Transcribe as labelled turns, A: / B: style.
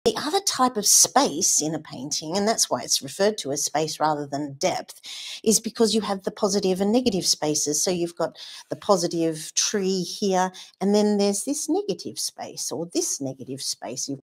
A: The other type of space in a painting, and that's why it's referred to as space rather than depth, is because you have the positive and negative spaces. So you've got the positive tree here, and then there's this negative space or this negative space. You've